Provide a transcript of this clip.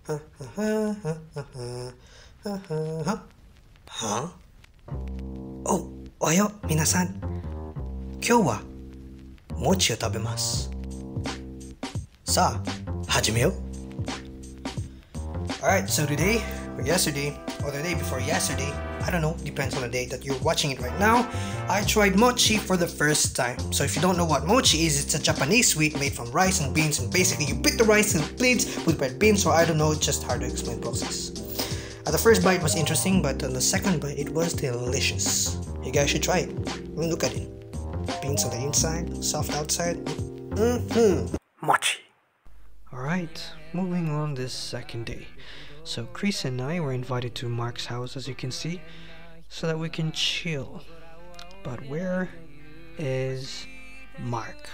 Huh? Oh, おはよう、皆さん。今日は餅を食べます。さあ、始めよう。Alright, so today, or yesterday, or the day before yesterday, I don't know, depends on the day that you're watching it right now, I tried mochi for the first time. So if you don't know what mochi is, it's a Japanese sweet made from rice and beans, and basically you put the rice in plates with red beans, so I don't know, it's just hard to explain process. The first bite was interesting, but on the second bite, it was delicious. You guys should try it. Look at it. Beans on the inside, soft outside. Mochi. Alright, moving on this second day. So Chris and I were invited to Mark's house, as you can see, so that we can chill. But where is Mark?